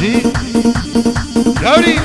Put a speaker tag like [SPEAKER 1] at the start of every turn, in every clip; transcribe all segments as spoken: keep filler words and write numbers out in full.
[SPEAKER 1] زي قولي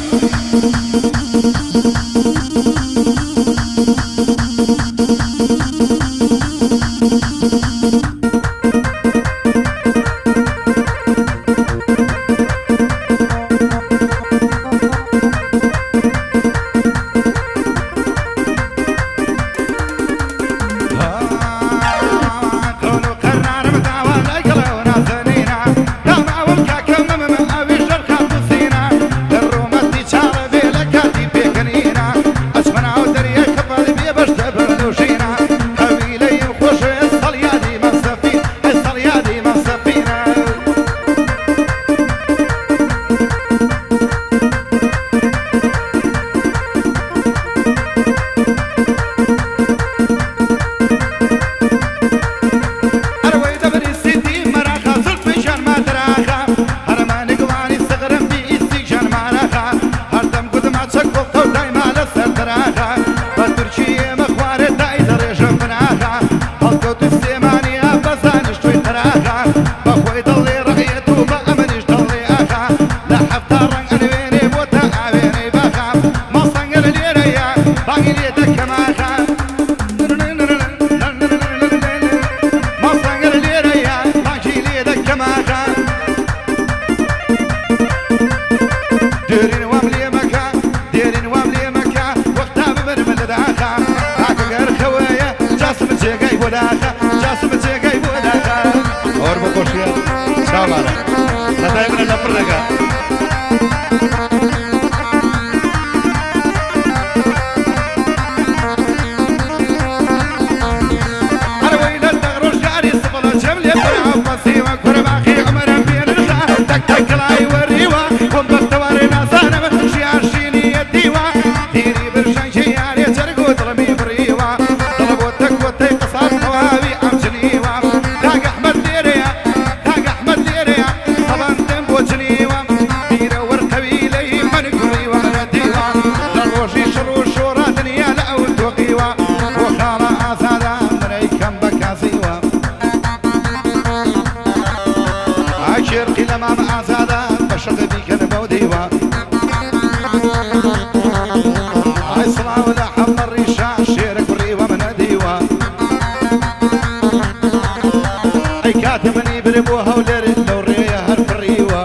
[SPEAKER 1] كاتبني بربوها ولر لوريها هالفريوة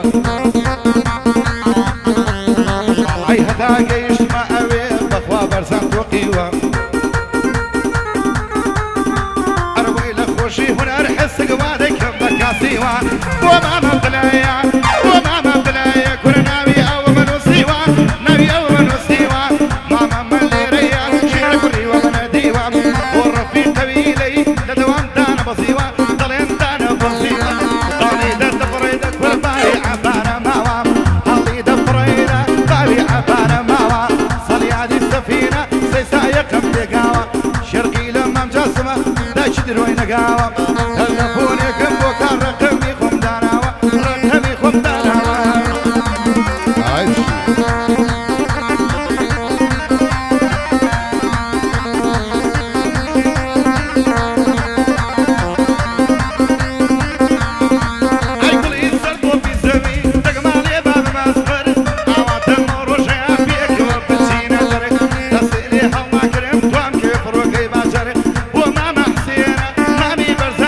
[SPEAKER 1] اي هداقة يشمع اوي بخوا برسان وقيوة اروي لخوشي هنا رحس قوادك بكاسيوة وما مبلايا وما مبلايا كل ناوي او منو سيوة ناوي او منو سيوة ماما من ليريا شير فريوة من ديوة والرفيق قبيلي لدوام دانا بصيوة دروي نقاوة هالنفوني كم وكان رقمي خم داناوة رقمي خم داناوة عايش عيقل يسرطو في سمي تقمالي باب ما صفر عواتم روشيا فيك وبسينا درك تسيلي حما كريم توام كيف روكي ما جرك وما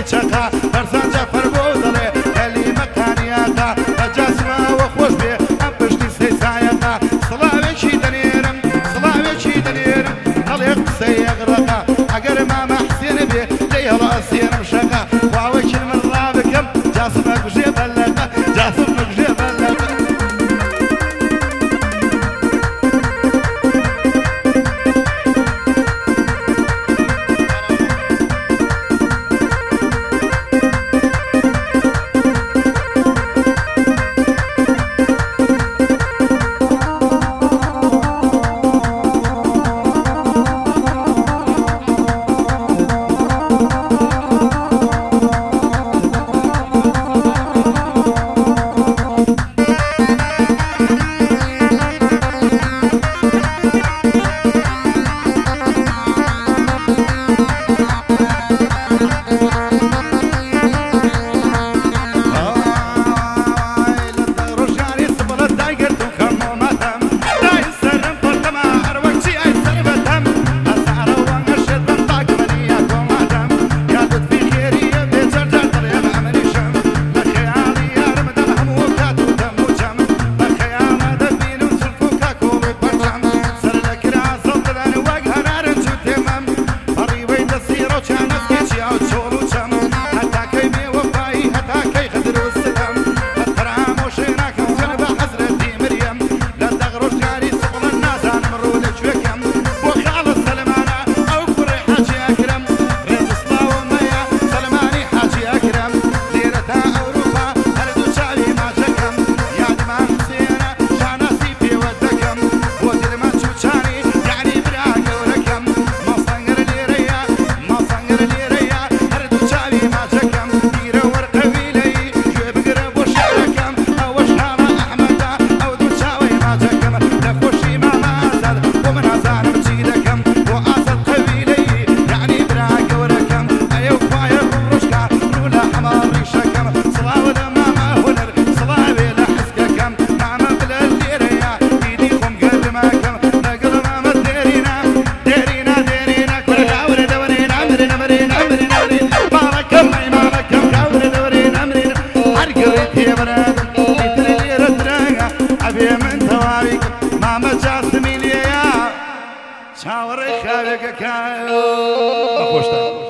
[SPEAKER 1] چەقا بەرزان جەفەر بۆ دەڵێ هەلی مەکانیاتا ئەجاسمە وە خۆش بێ ئەم پشتی سەی سایەقا سڵاوێکی دەنێرم سڵاوێکی دەنێرم هەڵێ قسەی ئەغرەقا ئەگەر مامە حسێنە بێ لێی هەڵە ئەسێنم شەقا واوەکی من ڕابکەم جاسمە کوژێ بەلەقا جاسمە کوژێ بەلەقا ماما جاسمين يا شاوري خالقك يا